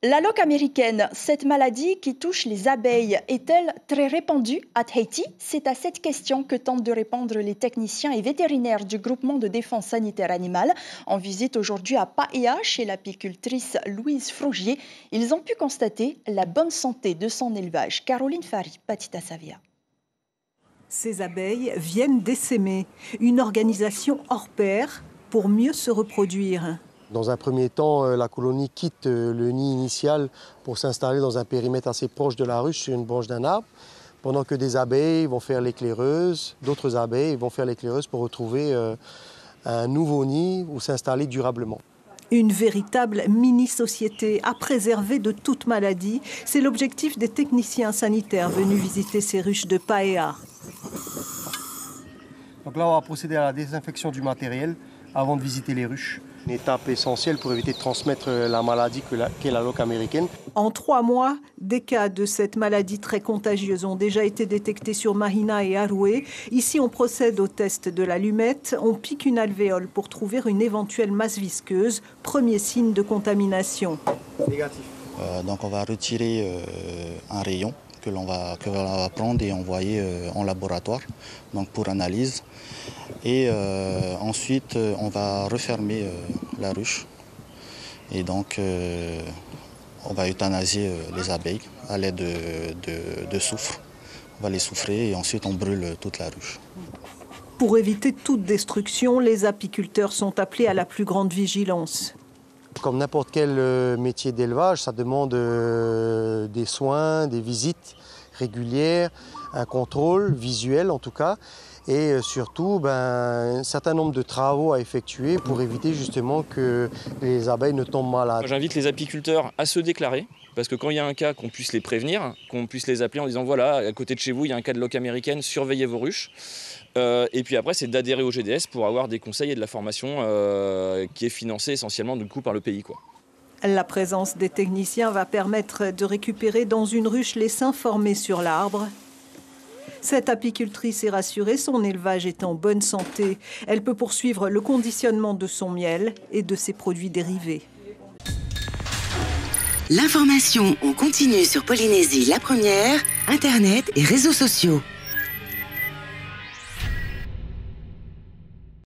La loque américaine, cette maladie qui touche les abeilles, est-elle très répandue à Tahiti? C'est à cette question que tentent de répondre les techniciens et vétérinaires du groupement de défense sanitaire animale. En visite aujourd'hui à Paea, chez l'apicultrice Louise Frougier, ils ont pu constater la bonne santé de son élevage. Caroline Fari, Patita Savia. Ces abeilles viennent d'essaimer, une organisation hors pair pour mieux se reproduire. Dans un premier temps, la colonie quitte le nid initial pour s'installer dans un périmètre assez proche de la ruche sur une branche d'un arbre, pendant que des abeilles vont faire l'éclaireuse, d'autres abeilles vont faire l'éclaireuse pour retrouver un nouveau nid ou s'installer durablement. Une véritable mini-société à préserver de toute maladie, c'est l'objectif des techniciens sanitaires venus visiter ces ruches de Paea. Donc là, on va procéder à la désinfection du matériel avant de visiter les ruches. Une étape essentielle pour éviter de transmettre la maladie qu'est la loque américaine. En 3 mois, des cas de cette maladie très contagieuse ont déjà été détectés sur Mahina et Aroué. Ici, on procède au test de l'allumette. On pique une alvéole pour trouver une éventuelle masse visqueuse. Premier signe de contamination. Négatif. Donc on va retirer un rayon que l'on va prendre et envoyer en laboratoire donc pour analyse. Et ensuite, on va refermer la ruche. Et donc, on va euthanasier les abeilles à l'aide de soufre. On va les souffrer et ensuite on brûle toute la ruche. Pour éviter toute destruction, les apiculteurs sont appelés à la plus grande vigilance. Comme n'importe quel métier d'élevage, ça demande des soins, des visites régulières, un contrôle visuel en tout cas, et surtout un certain nombre de travaux à effectuer pour éviter justement que les abeilles ne tombent malades. J'invite les apiculteurs à se déclarer, parce que quand il y a un cas, qu'on puisse les prévenir, qu'on puisse les appeler en disant voilà, à côté de chez vous, il y a un cas de loque américaine, surveillez vos ruches. Et puis après, c'est d'adhérer au GDS pour avoir des conseils et de la formation qui est financée essentiellement du coup par le pays, quoi. La présence des techniciens va permettre de récupérer dans une ruche l'essaim formé sur l'arbre. Cette apicultrice est rassurée, son élevage est en bonne santé. Elle peut poursuivre le conditionnement de son miel et de ses produits dérivés. L'information en continu sur Polynésie la première, Internet et réseaux sociaux.